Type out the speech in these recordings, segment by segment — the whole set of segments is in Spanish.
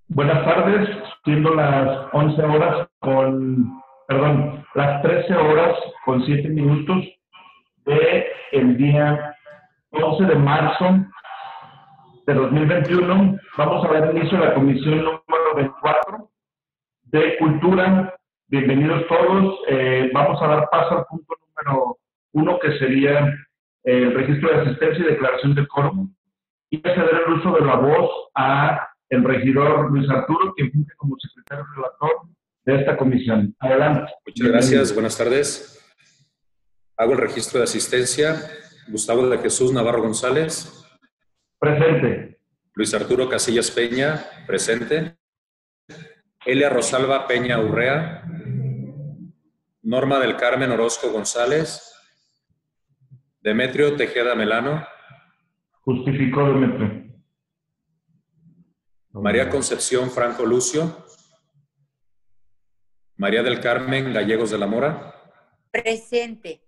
Buenas tardes, siendo las 11 horas con, perdón, las 13 horas con 7 minutos de el día 11 de marzo de 2021. Vamos a dar inicio a la comisión número 24 de Cultura. Bienvenidos todos. Vamos a dar paso al punto número 1, que sería el registro de asistencia y declaración de quórum. Y voy a ceder el uso de la voz a el regidor Luis Arturo, quien funge como secretario relator de esta comisión. Adelante. Muchas gracias, buenas tardes. Hago el registro de asistencia. Gustavo de Jesús Navarro González. Presente. Luis Arturo Casillas Peña, presente. Elia Rosalba Peña Urrea. Norma del Carmen Orozco González. Demetrio Tejeda Melano. Justificó Demetrio. María Concepción Franco Lucio. María del Carmen Gallegos de la Mora. Presente.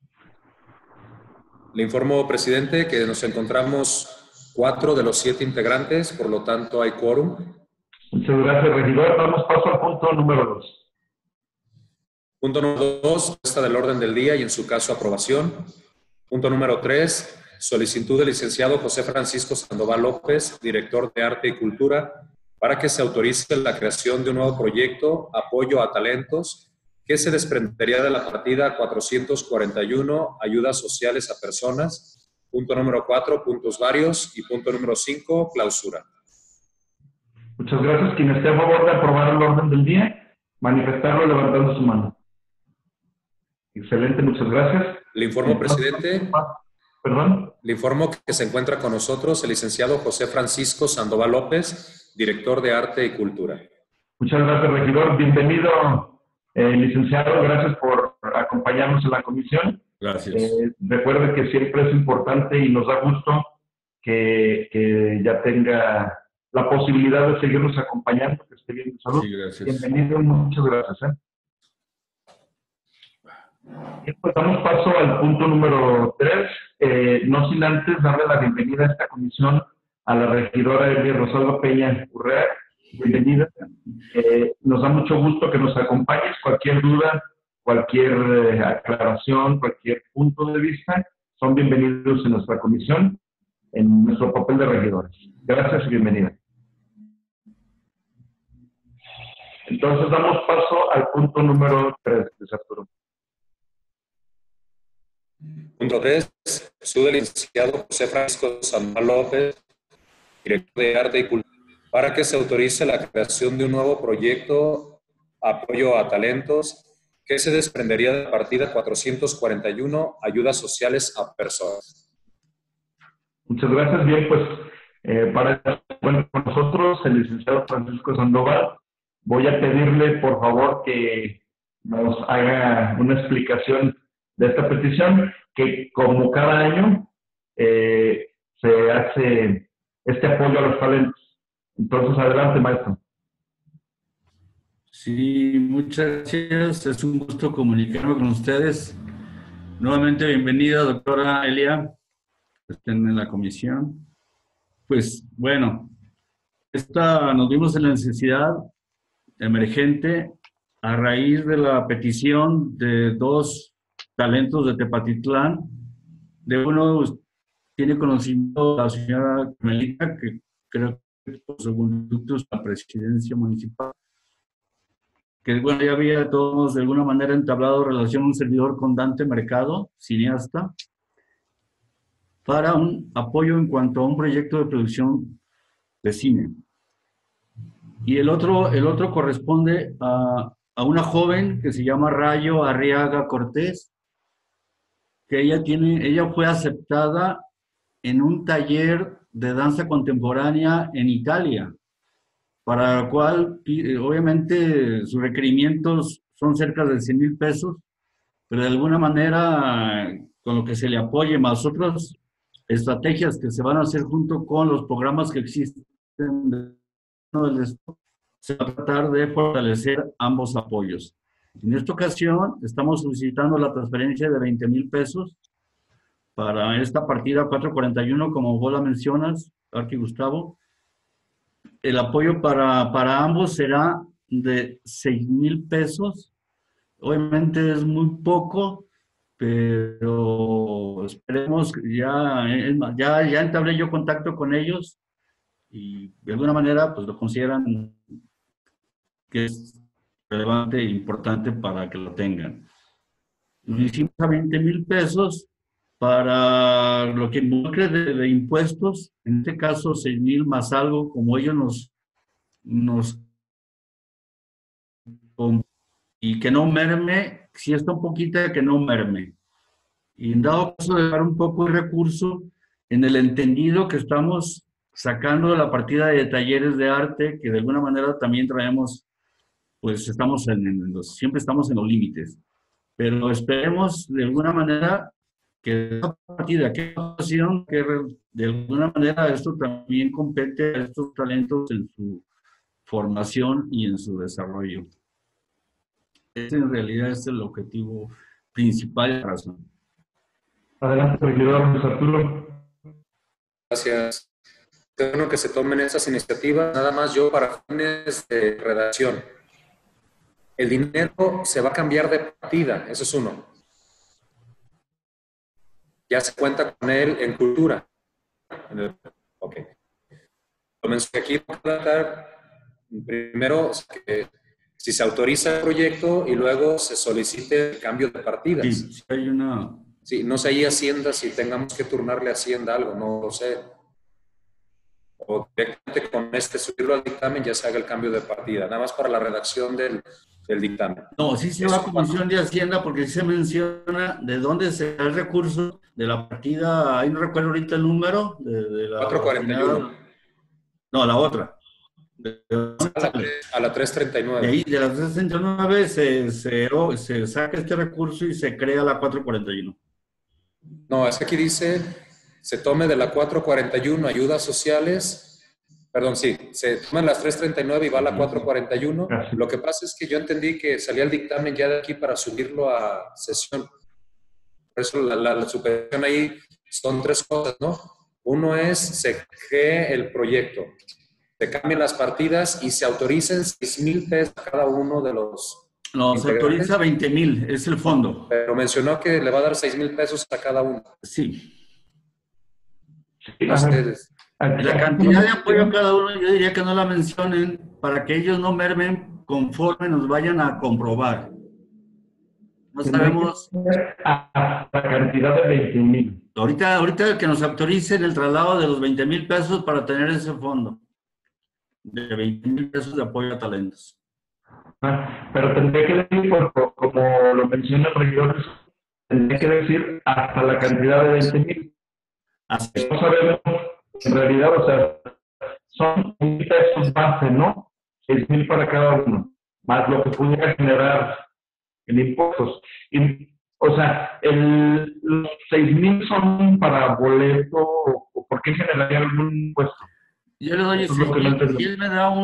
Le informo, presidente, que nos encontramos 4 de los 7 integrantes, por lo tanto hay quórum. Muchas gracias, regidor. Damos paso al punto número 2. Punto número 2, puesta del orden del día y en su caso aprobación. Punto número 3, solicitud del licenciado José Francisco Sandoval López, director de Arte y Cultura, para que se autorice la creación de un nuevo proyecto, apoyo a talentos, que se desprendería de la partida 441, ayudas sociales a personas. Punto número 4, puntos varios. Y punto número 5, clausura. Muchas gracias. Quien esté a favor de aprobar el orden del día, manifestarlo levantando su mano. Excelente, muchas gracias. Le informo, presidente. ¿Perdón? Le informo que se encuentra con nosotros el licenciado José Francisco Sandoval López, director de Arte y Cultura. Muchas gracias, regidor. Bienvenido, licenciado. Gracias por acompañarnos en la comisión. Gracias. Recuerde que siempre es importante y nos da gusto que ya tenga la posibilidad de seguirnos acompañando, que esté bien de salud. Sí, gracias. Bienvenido, muchas gracias. Pues damos paso al punto número 3, no sin antes darle la bienvenida a esta comisión a la regidora Elia Rosalba Peña Urrea. Bienvenida. Nos da mucho gusto que nos acompañes. Cualquier duda, cualquier aclaración, cualquier punto de vista, son bienvenidos en nuestra comisión, en nuestro papel de regidores. Gracias y bienvenida. Entonces damos paso al punto número 3, Arturo. Punto 3, solicitud del licenciado José Francisco Sandoval López, director de Arte y Cultura, para que se autorice la creación de un nuevo proyecto, apoyo a talentos, que se desprendería de la partida 441, ayudas sociales a personas. Muchas gracias. Bien, pues para con nosotros el licenciado Francisco Sandoval. Voy a pedirle, por favor, que nos haga una explicación de esta petición, que como cada año se hace este apoyo a los talentos. Entonces, adelante, maestro. Sí, muchas gracias. Es un gusto comunicarme con ustedes. Nuevamente, bienvenida, doctora Elia, que estén en la comisión. Pues, bueno, nos vimos en la necesidad emergente a raíz de la petición de 2 talentos de Tepatitlán. De uno tiene conocimiento la señora Melita, que creo que por su conducto es la presidencia municipal, que bueno, ya había todos de alguna manera entablado relación un servidor con Dante Mercado, cineasta, para un apoyo en cuanto a un proyecto de producción de cine. Y el otro corresponde a una joven que se llama Rayo Arriaga Cortés, que ella fue aceptada en un taller de danza contemporánea en Italia, para lo cual, obviamente, sus requerimientos son cerca de 100,000 pesos, pero de alguna manera, con lo que se le apoye, más otras estrategias que se van a hacer junto con los programas que existen del Estado, se va a tratar de fortalecer ambos apoyos. En esta ocasión, estamos solicitando la transferencia de 20,000 pesos para esta partida 441, como vos la mencionas, Arqui Gustavo, el apoyo para ambos será de 6,000 pesos. Obviamente es muy poco, pero esperemos, ya entablé yo contacto con ellos y de alguna manera pues lo consideran que es relevante e importante para que lo tengan. Lo hicimos a 20,000 pesos para lo que involucre de impuestos, en este caso 6,000 más algo, como ellos nos y que no merme, si está un poquito, que no merme. Y en dado caso de dar un poco de recurso, en el entendido que estamos sacando de la partida de talleres de arte, que de alguna manera también traemos, pues estamos siempre estamos en los límites. Pero esperemos de alguna manera que esa partida, que ocasión, que de alguna manera esto también compete a estos talentos en su formación y en su desarrollo. Ese en realidad es el objetivo principal y la razón. Adelante, regidor Luis Arturo. Gracias. Es bueno que se tomen estas iniciativas, nada más yo para fines de redacción. El dinero se va a cambiar de partida, eso es uno. Ya se cuenta con él en cultura. Ok. Lo mencioné aquí, primero, que si se autoriza el proyecto y luego se solicite el cambio de partidas. Sí, hay una... Sí, no sé ahí Hacienda si tengamos que turnarle a Hacienda algo, no lo sé. O directamente con subirlo al dictamen ya se haga el cambio de partida, nada más para la redacción del dictamen. No, sí se va a Comisión de Hacienda porque sí se menciona de dónde se da el recurso de la partida, ahí no recuerdo ahorita el número, de la 441. No, la otra. A la 339. De ahí, de la 339 se saca este recurso y se crea la 441. No, es que aquí dice, se tome de la 441 ayudas sociales, perdón, sí, se toman las 339 y va a la 441. Lo que pasa es que yo entendí que salía el dictamen ya de aquí para subirlo a sesión. Por eso la supervisión ahí son tres cosas, ¿no? Uno es, se cree el proyecto, se cambian las partidas y se autoricen 6,000 pesos a cada uno de los... No, se autoriza 20,000, es el fondo. Pero mencionó que le va a dar 6,000 pesos a cada uno. Sí. Ustedes. La cantidad de apoyo a cada uno, yo diría que no la mencionen para que ellos no mermen conforme nos vayan a comprobar. No sabemos. A la cantidad de 20,000. Ahorita que nos autoricen el traslado de los 20,000 pesos para tener ese fondo. De 20,000 pesos de apoyo a talentos. Pero tendría que decir, como lo menciona el regidor, tendría que decir hasta la cantidad de 20,000. No sabemos, en realidad, o sea, son 1,000 pesos base, ¿no? 6,000 para cada uno, más lo que pudiera generar en impuestos. Y, o sea, los 6,000 son para boleto, o ¿por qué generaría algún impuesto? Yo le doy, si él me da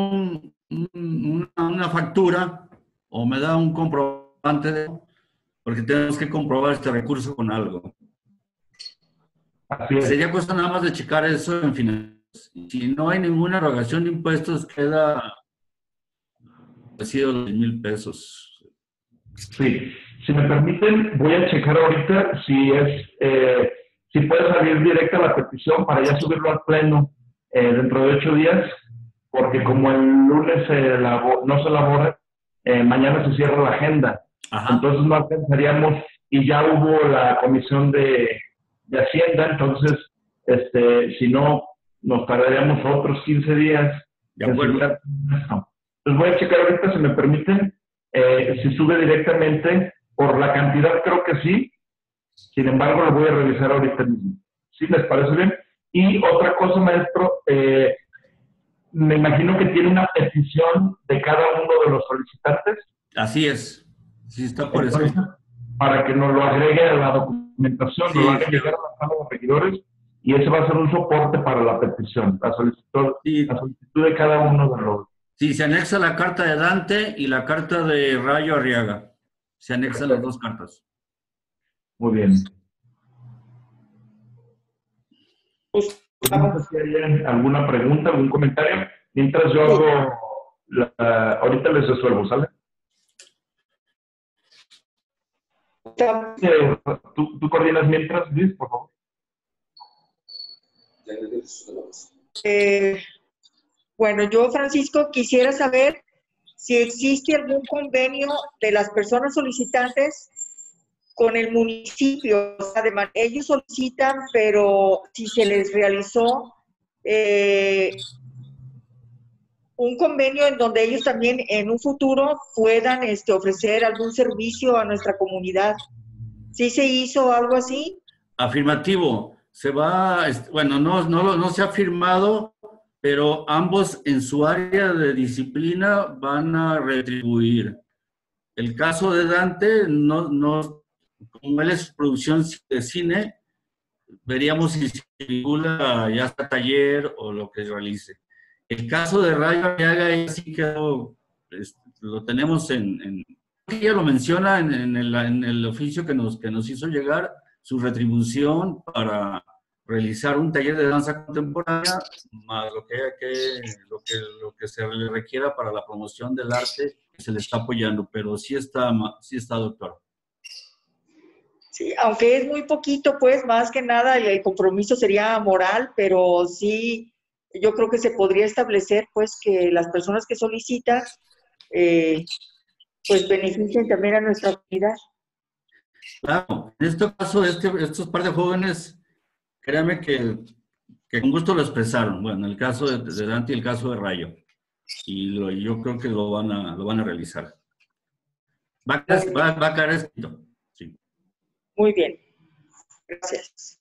una factura o me da un comprobante, porque tenemos que comprobar este recurso con algo. Así es. Sería cosa nada más de checar eso en finanzas. Si no hay ninguna erogación de impuestos, queda parecido los 10,000 pesos. Sí, si me permiten, voy a checar ahorita si puede salir directa la petición para ya subirlo al pleno dentro de 8 días, porque como el lunes no se elabora, mañana se cierra la agenda. Ajá. Entonces no alcanzaríamos, y ya hubo la comisión de Hacienda, entonces, si no, nos tardaríamos otros 15 días. De acuerdo. Entonces voy a checar ahorita, si me permiten, si sube directamente, por la cantidad creo que sí, sin embargo lo voy a revisar ahorita mismo. ¿Sí les parece bien? Y otra cosa, maestro, me imagino que tiene una petición de cada uno de los solicitantes. Así es, sí está por eso. Para que nos lo agregue a la documentación, sí, nos lo haga llegar a la sala de regidores, y ese va a ser un soporte para la petición, la solicitud de cada uno de los... Sí, se anexa la carta de Dante y la carta de Rayo Arriaga. Se anexan las dos cartas. Muy bien. No sé si hay alguna pregunta, algún comentario. Mientras yo hago, ahorita les resuelvo, ¿sale? ¿Tú coordinas mientras, Luis, por favor? Bueno, yo, Francisco, quisiera saber si existe algún convenio de las personas solicitantes con el municipio. Además, ellos solicitan, pero si se les realizó un convenio en donde ellos también en un futuro puedan ofrecer algún servicio a nuestra comunidad. ¿Sí se hizo algo así? Afirmativo. Se va, bueno, no se ha firmado, pero ambos en su área de disciplina van a retribuir. El caso de Dante, como él es producción de cine, veríamos si se vincula ya sea taller o lo que realice. El caso de Rayo Arriaga, ya sí quedó, lo tenemos ella lo menciona en el oficio que nos hizo llegar, su retribución para realizar un taller de danza contemporánea, más lo que se le requiera para la promoción del arte, se le está apoyando, pero sí está, doctor. Sí, aunque es muy poquito, pues, más que nada el compromiso sería moral, pero sí, yo creo que se podría establecer, pues, que las personas que solicitan, pues, beneficien también a nuestra comunidad. Claro, en este caso, estos par de jóvenes, créanme que con gusto lo expresaron. Bueno, el caso de Dante y el caso de Rayo. Y yo creo que lo van a realizar. Va a caer escrito. Sí. Muy bien. Gracias.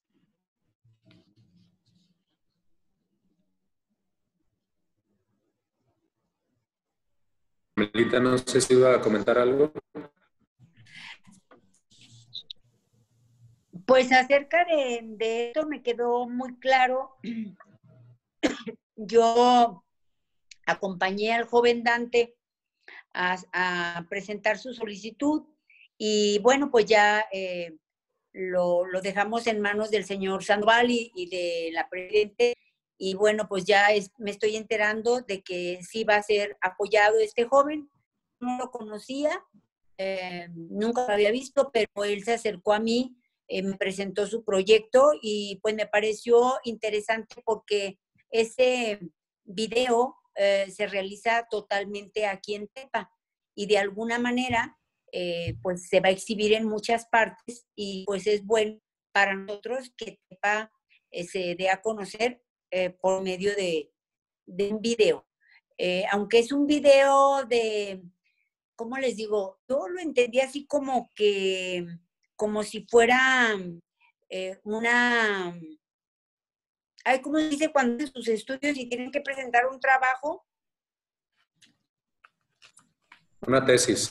Melita, no sé si iba a comentar algo. Pues acerca de esto me quedó muy claro. Yo acompañé al joven Dante a presentar su solicitud y bueno, pues ya lo dejamos en manos del señor Sandoval y de la presidente. Y bueno, pues ya me estoy enterando de que sí va a ser apoyado este joven. No lo conocía, nunca lo había visto, pero él se acercó a mí, me presentó su proyecto y pues me pareció interesante porque ese video se realiza totalmente aquí en Tepa y de alguna manera pues se va a exhibir en muchas partes y pues es bueno para nosotros que Tepa se dé a conocer por medio de un video. Aunque es un video de, ¿cómo les digo? Yo lo entendí así como que, como si fuera una, ay, ¿cómo se dice cuando hacen sus estudios y tienen que presentar un trabajo? Una tesis.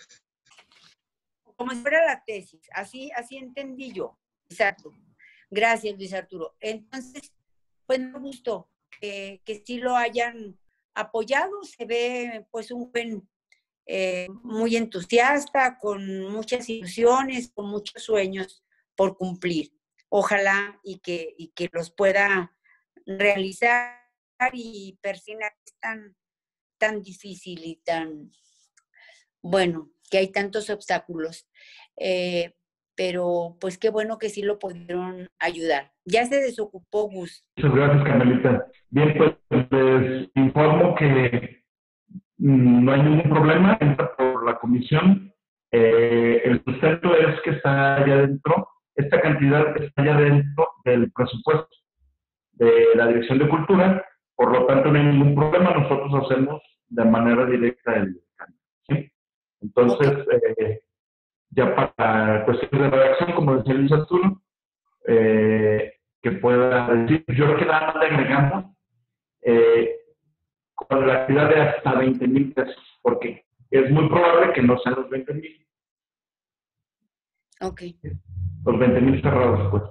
Como si fuera la tesis, así entendí yo. Exacto. Gracias, Luis Arturo. Entonces, pues me gustó que sí lo hayan apoyado. Se ve pues un buen muy entusiasta, con muchas ilusiones, con muchos sueños por cumplir. Ojalá y que los pueda realizar y persina que es tan difícil y tan, bueno, que hay tantos obstáculos. Pero pues qué bueno que sí lo pudieron ayudar. Ya se desocupó Gus. Muchas gracias, Carmelita. Bien, pues les informo que no hay ningún problema, entra por la comisión. El sustento es que está allá dentro, esta cantidad está allá dentro del presupuesto de la Dirección de Cultura, por lo tanto no hay ningún problema, nosotros hacemos de manera directa el cambio, ¿sí? Entonces, ya para cuestiones de redacción, como decía Luis Arturo, que pueda decir, yo creo que nada más le agregamos con la actividad de hasta 20,000 pesos, porque es muy probable que no sean los 20,000. Ok. Los 20,000 cerrados, pues.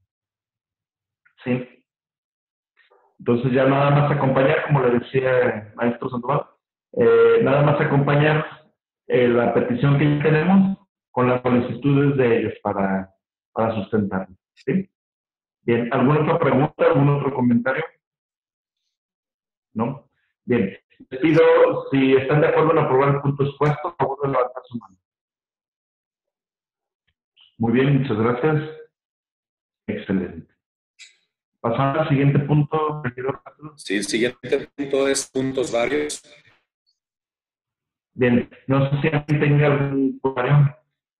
Sí. Entonces ya nada más acompañar, como le decía el maestro Sandoval, nada más acompañar la petición que ya tenemos con las solicitudes de ellos para sustentarlo. ¿Sí? Bien, ¿alguna otra pregunta, algún otro comentario? ¿No? Bien, les pido, si están de acuerdo en aprobar el punto expuesto, por favor de levantar su mano. Muy bien, muchas gracias. Excelente. Pasamos al siguiente punto, regidor Castro. Sí, el siguiente punto es puntos varios. Bien, no sé si alguien tenga algún comentario.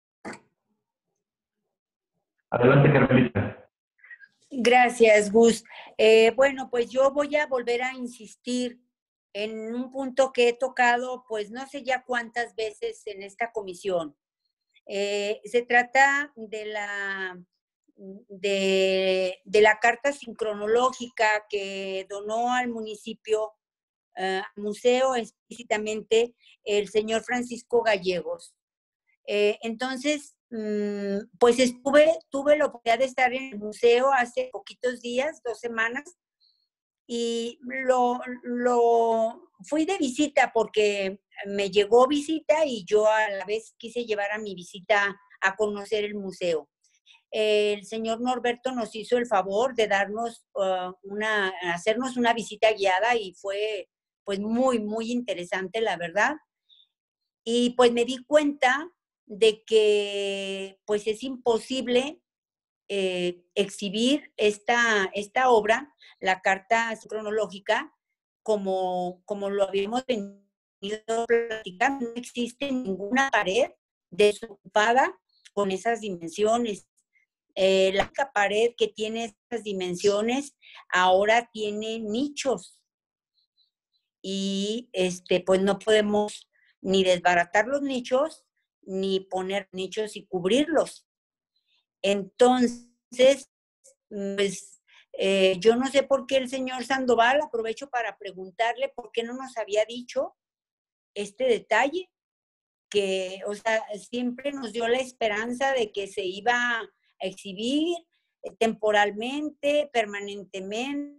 Adelante, Carmelita. Gracias, Gus. Bueno, pues yo voy a volver a insistir en un punto que he tocado, pues no sé ya cuántas veces en esta comisión. Se trata de la carta sincronológica que donó al municipio, al museo explícitamente, el señor Francisco Gallegos. Entonces, pues tuve la oportunidad de estar en el museo hace poquitos días, 2 semanas, y fui de visita porque me llegó visita y yo a la vez quise llevar a mi visita a conocer el museo. El señor Norberto nos hizo el favor de darnos hacernos una visita guiada y fue pues muy, muy interesante, la verdad. Y pues me di cuenta de que pues es imposible exhibir esta obra, la carta cronológica, como lo habíamos venido platicando. No existe ninguna pared desocupada con esas dimensiones. La única pared que tiene esas dimensiones ahora tiene nichos y pues no podemos ni desbaratar los nichos ni poner nichos y cubrirlos. Entonces, pues yo no sé por qué el señor Sandoval, aprovecho para preguntarle por qué no nos había dicho este detalle, que, o sea, siempre nos dio la esperanza de que se iba a exhibir temporalmente, permanentemente.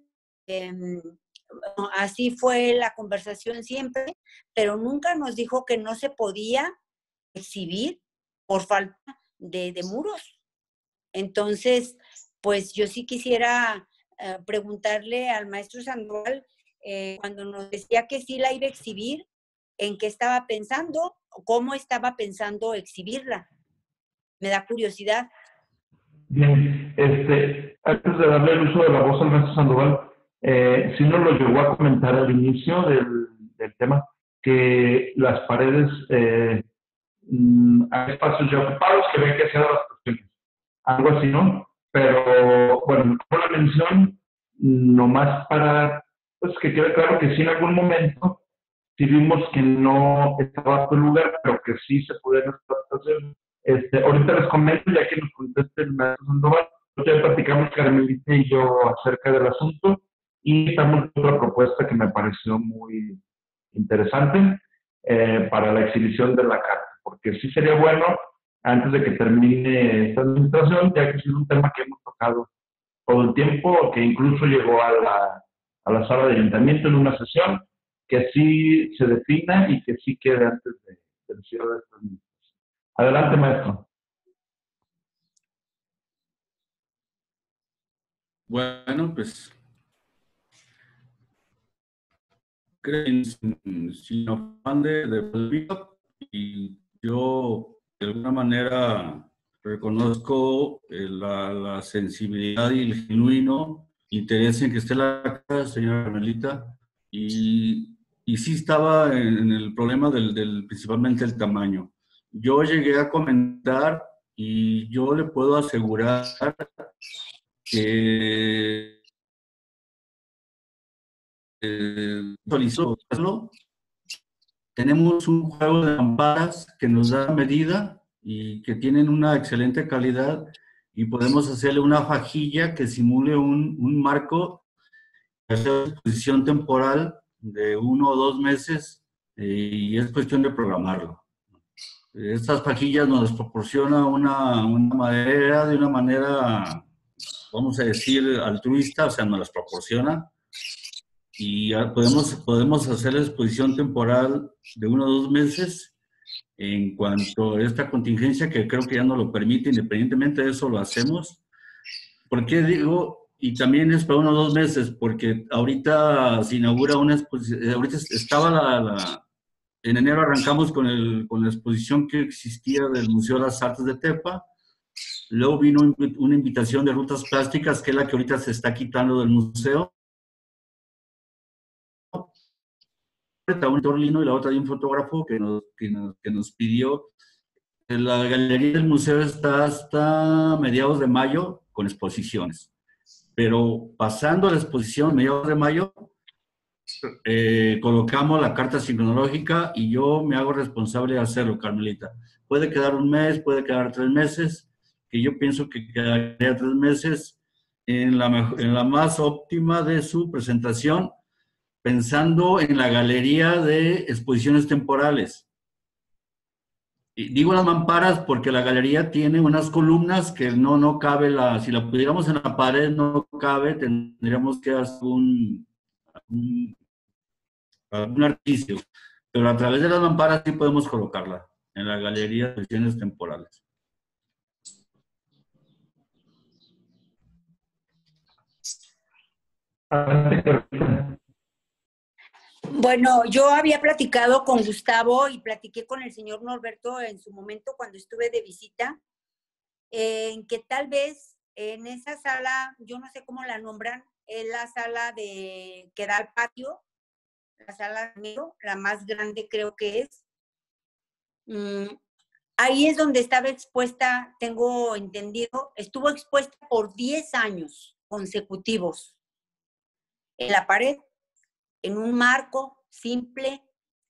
Así fue la conversación siempre, pero nunca nos dijo que no se podía exhibir por falta de muros. Entonces, pues yo sí quisiera preguntarle al maestro Sandoval, cuando nos decía que sí la iba a exhibir, ¿en qué estaba pensando? ¿Cómo estaba pensando exhibirla? Me da curiosidad. Bien, antes de darle el uso de la voz al maestro Sandoval, sí nos lo llegó a comentar al inicio del tema, que las paredes, hay espacios ya ocupados que ven que sea de las cuestiones. Algo así, ¿no? Pero, bueno, por la mención, nomás para, pues que quede claro que sí en algún momento sí vimos que no estaba el lugar, pero que sí se pudieron hacer. Ahorita les comento, ya que nos conteste el maestro Sandoval, ya platicamos Carmelita y yo acerca del asunto y estamos en otra propuesta que me pareció muy interesante para la exhibición de la carta, porque sí sería bueno antes de que termine esta administración, ya que es un tema que hemos tocado todo el tiempo, que incluso llegó a la sala de ayuntamiento en una sesión, que sí se defina y que sí quede antes del cierre de esta administración. Adelante, maestro. Bueno, pues sin afán de olvido, y yo de alguna manera reconozco la sensibilidad y el genuino interés en que esté la casa, señora Carmelita, y sí estaba en el problema principalmente el tamaño. Yo llegué a comentar y yo le puedo asegurar que solicitarlo. Tenemos un juego de lámparas que nos da medida y que tienen una excelente calidad y podemos hacerle una fajilla que simule un marco, hacer exposición temporal de 1 o 2 meses y es cuestión de programarlo. Estas fajillas nos proporciona una madera de una manera, vamos a decir, altruista, o sea, nos las proporciona. Y podemos hacer la exposición temporal de 1 o 2 meses en cuanto a esta contingencia, que creo que ya no lo permite. Independientemente de eso, lo hacemos. ¿Por qué digo y también es para unos 2 meses, porque ahorita se inaugura una exposición, ahorita estaba en enero arrancamos con la exposición que existía del Museo de las Artes de Tepa, luego vino una invitación de Rutas Plásticas, que es la que ahorita se está quitando del museo, un torlino y la otra de un fotógrafo que nos pidió. La galería del museo está hasta mediados de mayo con exposiciones, pero pasando la exposición, mediados de mayo, colocamos la carta sincronológica y yo me hago responsable de hacerlo, Carmelita. Puede quedar un mes, puede quedar 3 meses, que yo pienso que quedaría 3 meses en la más óptima de su presentación, pensando en la galería de exposiciones temporales. Y digo las mamparas porque la galería tiene unas columnas que no cabe, si la pudiéramos en la pared no cabe, tendríamos que hacer un artificio, pero a través de las mamparas sí podemos colocarla en la galería de exposiciones temporales. Bueno, yo había platicado con Gustavo y platiqué con el señor Norberto en su momento cuando estuve de visita, en que tal vez en esa sala, yo no sé cómo la nombran, es la sala que da al patio, la sala la más grande creo que es. Ahí es donde estaba expuesta, tengo entendido, estuvo expuesta por 10 años consecutivos en la pared, en un marco simple,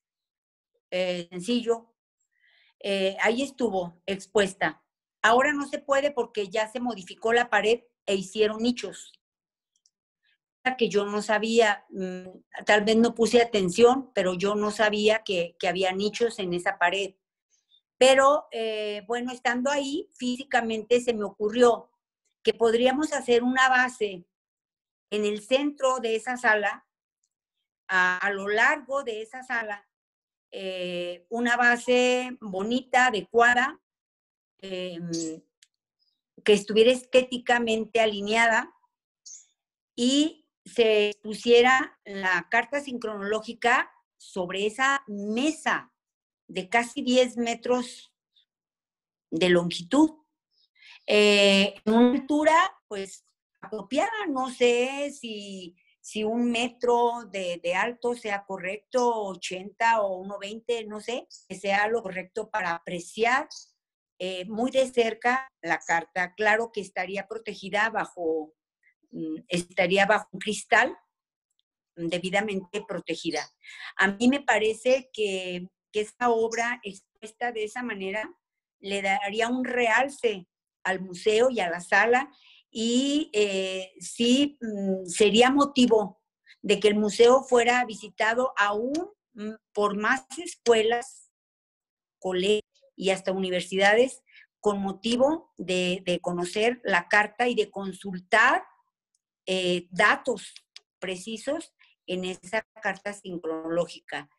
sencillo. Ahí estuvo expuesta. Ahora no se puede porque ya se modificó la pared e hicieron nichos. Que yo no sabía, tal vez no puse atención, pero yo no sabía que había nichos en esa pared. Pero bueno, estando ahí, físicamente se me ocurrió que podríamos hacer una base en el centro de esa sala, a lo largo de esa sala, una base bonita, adecuada, que estuviera estéticamente alineada y se pusiera la carta sincronológica sobre esa mesa de casi 10 metros de longitud. En una altura, pues, apropiada, no sé si 1 metro de alto sea correcto, 80 o 1,20, no sé, que sea lo correcto para apreciar muy de cerca la carta. Claro que estaría protegida estaría bajo un cristal, debidamente protegida. A mí me parece que esta obra expuesta de esa manera le daría un realce al museo y a la sala y sí sería motivo de que el museo fuera visitado aún por más escuelas, colegios y hasta universidades con motivo de conocer la carta y de consultar datos precisos en esa carta sincronológica.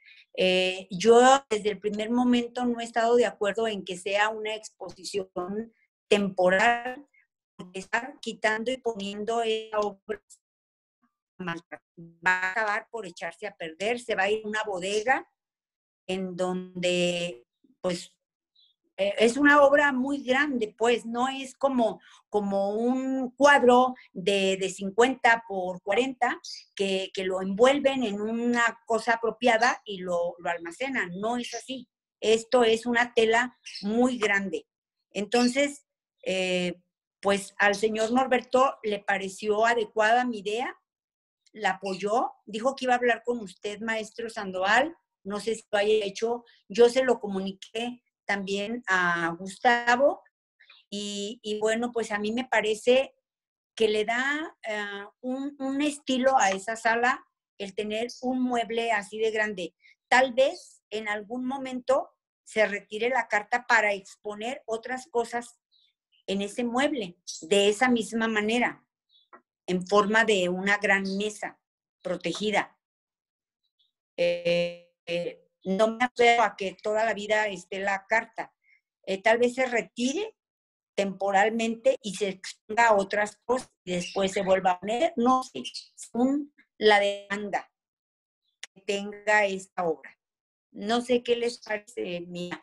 Yo desde el primer momento no he estado de acuerdo en que sea una exposición temporal, porque estar quitando y poniendo esa obra va a acabar por echarse a perder, se va a ir a una bodega en donde pues es una obra muy grande, pues no es como un cuadro de 50 por 40 que lo envuelven en una cosa apropiada y lo almacenan. No es así. Esto es una tela muy grande. Entonces, pues al señor Norberto le pareció adecuada mi idea, la apoyó, dijo que iba a hablar con usted, maestro Sandoval, no sé si lo haya hecho, yo se lo comuniqué también a Gustavo y bueno, pues a mí me parece que le da un estilo a esa sala el tener un mueble así de grande. Tal vez en algún momento se retire la carta para exponer otras cosas en ese mueble, de esa misma manera, en forma de una gran mesa protegida. No me acuerdo a que toda la vida esté la carta. Tal vez se retire temporalmente y se exponga a otras cosas y después se vuelva a poner, no sé, según la demanda que tenga esta obra. No sé qué les parece, Mía.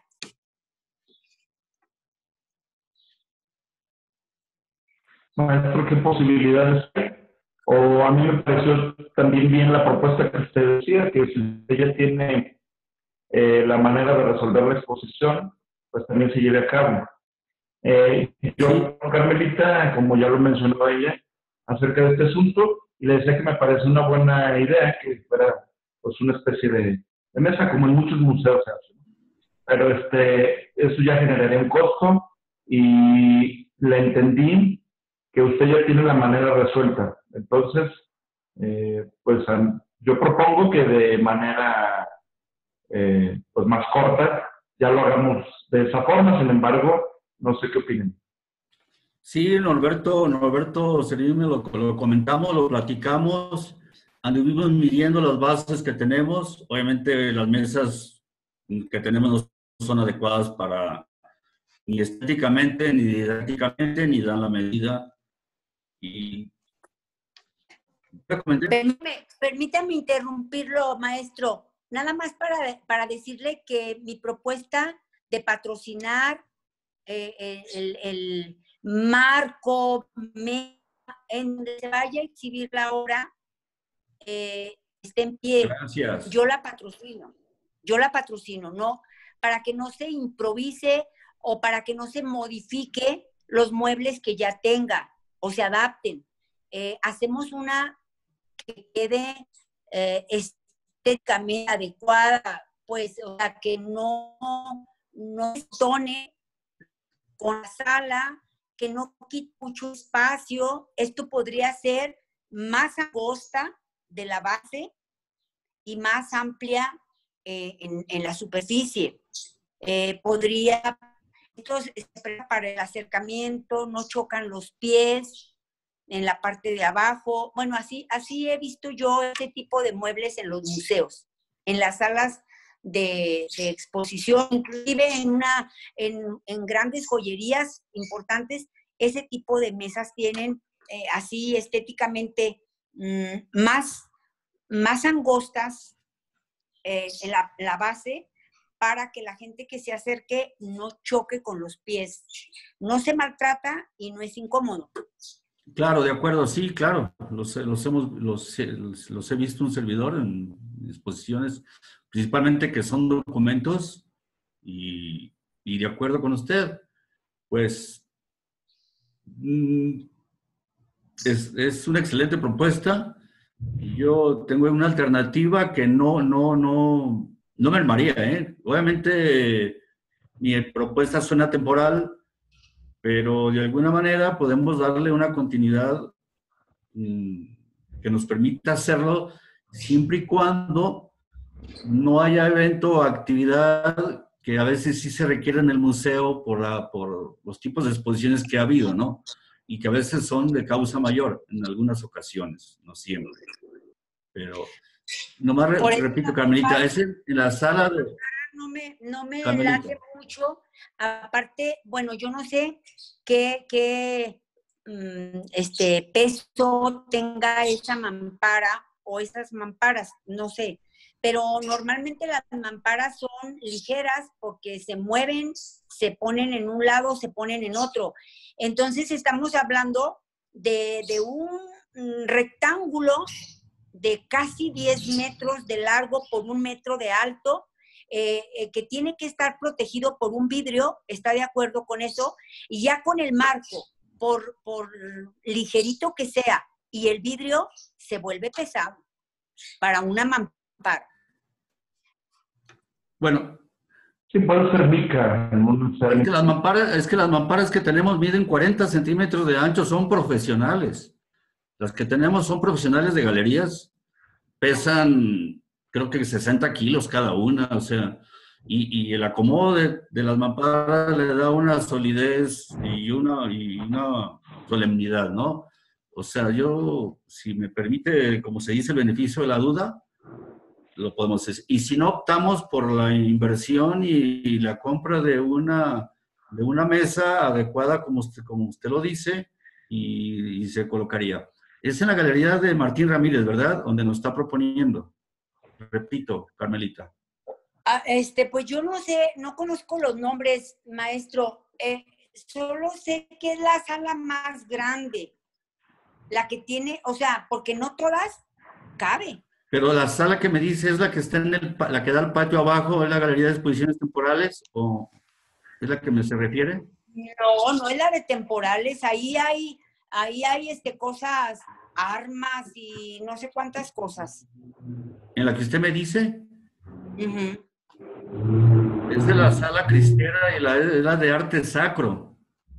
Maestro, ¿qué posibilidades hay? O a mí me pareció también bien la propuesta que usted decía, que si ella tiene la manera de resolver la exposición, pues también se lleve a cabo. Yo, Carmelita, como ya lo mencionó ella, acerca de este asunto, y le decía que me parece una buena idea que fuera pues una especie de mesa, como en muchos museos se hace. Pero eso ya generaría un costo, y le entendí que usted ya tiene la manera resuelta. Entonces, pues yo propongo que de manera pues más corta ya lo hagamos de esa forma. Sin embargo, no sé qué opinan. Sí, Norberto Celine, lo comentamos, lo platicamos, anduvimos midiendo las bases que tenemos. Obviamente las mesas que tenemos no son adecuadas para ni estéticamente, ni didácticamente, ni dan la medida. Y Permítame interrumpirlo, maestro. Nada más para decirle que mi propuesta de patrocinar el marco en donde se vaya a exhibir la obra esté en pie. Gracias. Yo la patrocino, ¿no? Para que no se improvise o para que no se modifique los muebles que ya tenga o se adapten. Hacemos una que quede estéticamente adecuada, pues, o sea, que no tone con la sala, que no quite mucho espacio. Esto podría ser más angosta de la base y más amplia en la superficie. Podría, entonces, para el acercamiento, no chocan los pies en la parte de abajo. Bueno, así he visto yo ese tipo de muebles en los museos, en las salas de exposición, inclusive en grandes joyerías importantes, ese tipo de mesas tienen así estéticamente más angostas en la base, para que la gente que se acerque no choque con los pies. No se maltrata y no es incómodo. Claro, de acuerdo, sí, claro. Los he visto un servidor en exposiciones, principalmente que son documentos, y de acuerdo con usted, pues es una excelente propuesta. Yo tengo una alternativa que no me armaría, ¿eh? Obviamente mi propuesta suena temporal, pero de alguna manera podemos darle una continuidad que nos permita hacerlo siempre y cuando no haya evento o actividad que a veces sí se requiere en el museo por los tipos de exposiciones que ha habido, ¿no? Y que a veces son de causa mayor en algunas ocasiones, no siempre. Pero nomás repito, Carmelita, es en la sala de... No me late mucho. Aparte, bueno, yo no sé qué peso tenga esa mampara o esas mamparas, no sé. Pero normalmente las mamparas son ligeras porque se mueven, se ponen en un lado, se ponen en otro. Entonces estamos hablando de un rectángulo de casi 10 metros de largo por 1 metro de alto, que tiene que estar protegido por un vidrio, ¿está de acuerdo con eso? Y ya con el marco, por ligerito que sea, y el vidrio se vuelve pesado para una mampara. Bueno. Sí, puede ser mica. Es que las mamparas que tenemos miden 40 centímetros de ancho, son profesionales. Las que tenemos son profesionales de galerías, pesan creo que 60 kilos cada una, o sea, y el acomodo de las mamparas le da una solidez y una solemnidad, ¿no? O sea, yo, si me permite, como se dice, el beneficio de la duda, lo podemos hacer. Y si no, optamos por la inversión y la compra de una de una mesa adecuada como usted lo dice y se colocaría. Es en la galería de Martín Ramírez, ¿verdad? Donde nos está proponiendo. Repito, Carmelita. Pues yo no sé, no conozco los nombres, maestro. Solo sé que es la sala más grande, la que tiene, o sea, porque no todas cabe. Pero la sala que me dice es la que está la que da al patio abajo, ¿es la galería de exposiciones temporales o es la que me se refiere? No, no es la de temporales. Ahí hay cosas, armas y no sé cuántas cosas. ¿En la que usted me dice? Uh-huh. Es de la sala cristera y es la de arte sacro.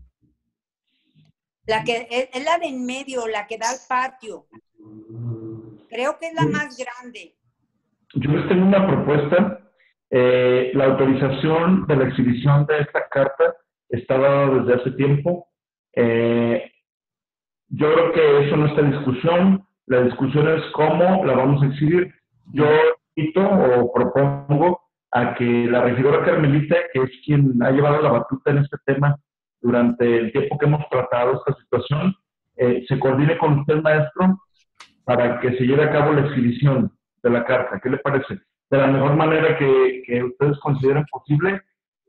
La que es la de en medio, la que da al patio. Creo que es la más grande. Yo les tengo una propuesta. La autorización de la exhibición de esta carta está dada desde hace tiempo. Yo creo que eso no está en discusión. La discusión es cómo la vamos a exhibir. Yo invito o propongo a que la regidora Carmelita, que es quien ha llevado la batuta en este tema durante el tiempo que hemos tratado esta situación, se coordine con usted, maestro, para que se lleve a cabo la exhibición de la carta. ¿Qué le parece? De la mejor manera que ustedes consideren posible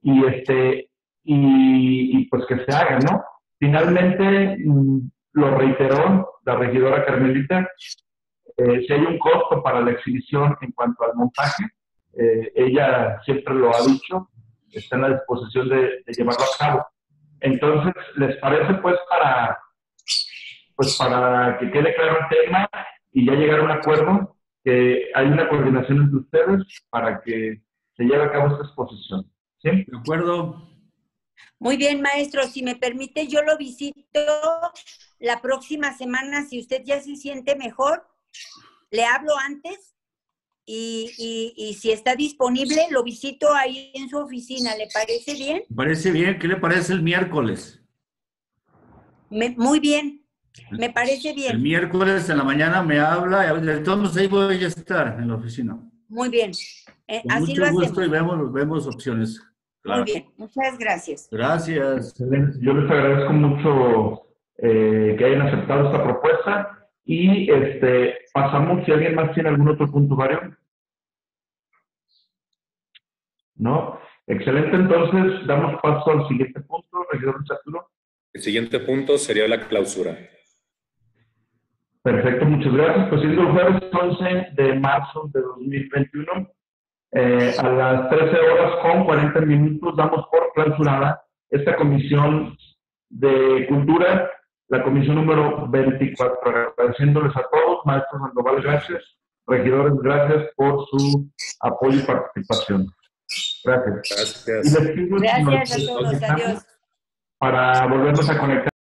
y pues que se haga, ¿no? Finalmente, lo reiteró la regidora Carmelita, si hay un costo para la exhibición en cuanto al montaje, ella siempre lo ha dicho, está en la disposición de llevarlo a cabo. Entonces, ¿les parece para que quede claro el tema y ya llegar a un acuerdo, que hay una coordinación entre ustedes para que se lleve a cabo esta exposición? ¿Sí? De acuerdo. Muy bien, maestro. Si me permite, yo lo visito la próxima semana. Si usted ya se siente mejor, le hablo antes y si está disponible, lo visito ahí en su oficina. ¿Le parece bien? Me parece bien. ¿Qué le parece el miércoles? Muy bien. Me parece bien. El miércoles en la mañana me habla, entonces ahí voy a estar en la oficina. Muy bien. Con Así mucho lo gusto hacemos. y vemos opciones. Claro. Muy bien. Muchas gracias. Gracias. Excelente. Yo les agradezco mucho que hayan aceptado esta propuesta y pasamos, si alguien más tiene algún otro punto, Mario. ¿No? Excelente, entonces damos paso al siguiente punto, regidor Luis Arturo. El siguiente punto sería la clausura. Perfecto, muchas gracias. Pues siendo el jueves 11 de marzo de 2021, a las 13:40 damos por clausurada esta comisión de cultura, la comisión número 24. Agradeciéndoles a todos, maestro Sandoval, gracias, regidores, gracias por su apoyo y participación. Gracias. Gracias. Y les pido, Gracias a todos. Adiós. para volvernos a conectar.